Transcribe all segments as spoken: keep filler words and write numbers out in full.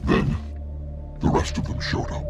Then, the rest of them showed up.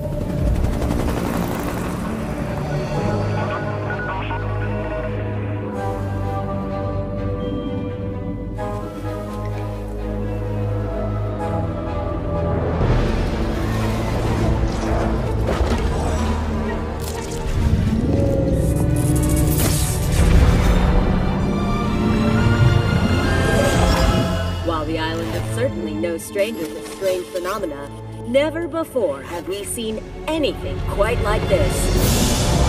While the island is certainly no stranger to strange phenomena, never before have we seen anything quite like this.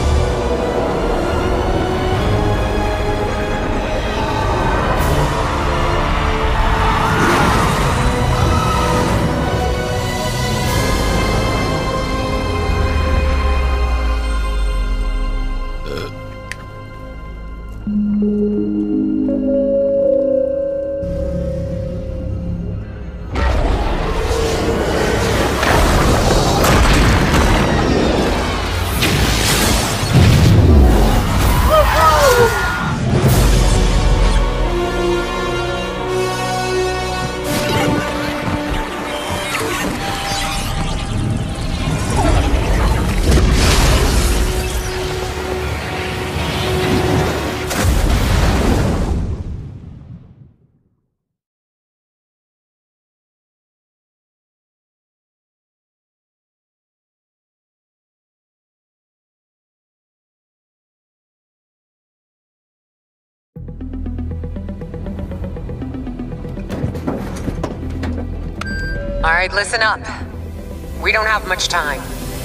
All right, listen up. We don't have much time.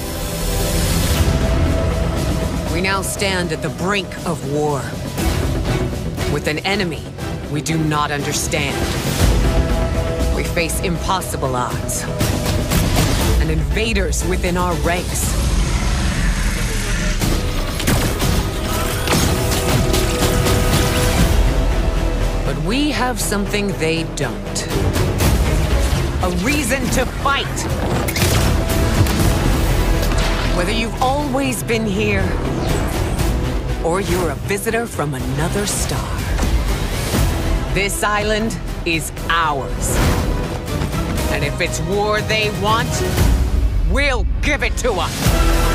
We now stand at the brink of war. With an enemy we do not understand. We face impossible odds. And invaders within our ranks. But we have something they don't. A reason to fight! Whether you've always been here, or you're a visitor from another star, this island is ours. And if it's war they want, we'll give it to them!